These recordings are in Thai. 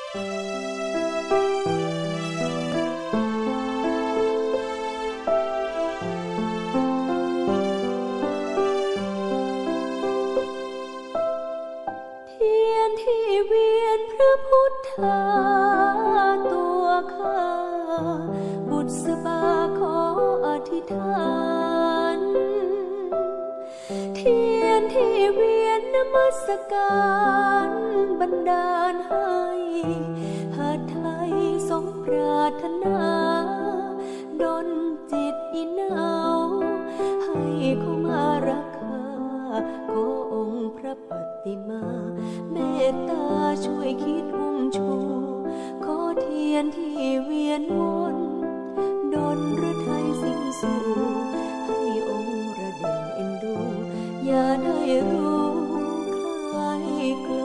เทียนที่เวียนพระพุทธาตัวข้าบุษบาขออธิษฐานเทียนที่เวียนนมัสการบันดาลให้หาไทยสมปรารถนาดลจิตอินเอาให้เขามารักข้าขอองค์พระปฏิมาเมตตาช่วยคิดอุ้มชูขอเทียนที่เวียนวนดลฤทัยสิ้นสู่ให้องค์ระเด่นเอ็นดูอย่าได้รู้คล้ายกล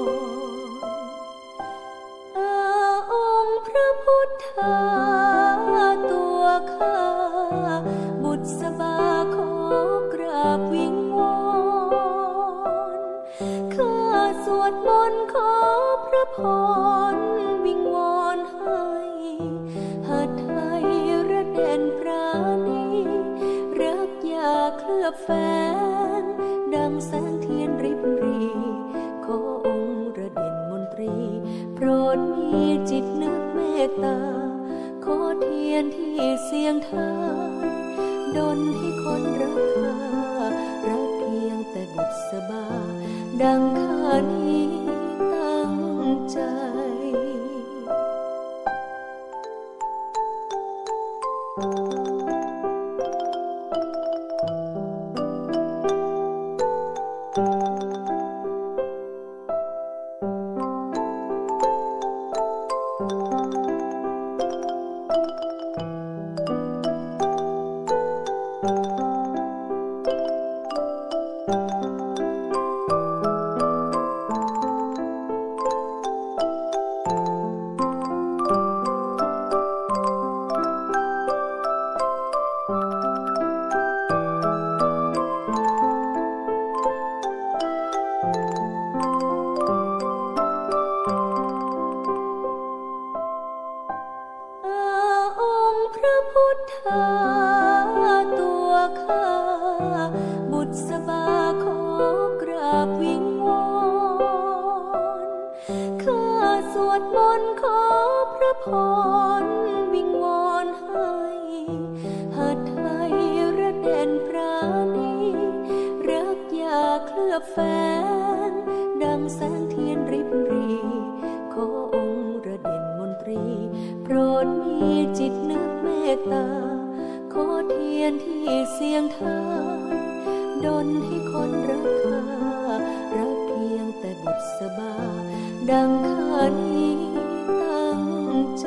อนองค์พระพุทธาตัวข้าบุษบาขอกราบวิงวอนข้าสวดมนต์ขอพระพรวิงวอนให้หาไทยระเด่นปราณีรักอย่าเคลือบแฝงดังแสงเทียนริบรีขอองค์ระเด่นมนตรีโปรดมีจิตนึกเมตตาขอเทียนที่เสียงทายดลให้คนรักข้ารักเพียงแต่บุษบาดังข้านี้ตั้งใจตัวข้าบุษบาขอกราบวิงวอนข้าสวดมนต์ขอพระพรวิงวอนให้หาไทยระเด่นปราณีรักอย่าเคลือบแฝงดังแสงเทียนริบรีขอองค์ระเด่นมนตรีโปรดมีจิตนึกเมตตาขอเทียนที่เสียงทายดลให้คนรักข้ารักเพียงแต่บุษบาดังข้านี้ตั้งใจ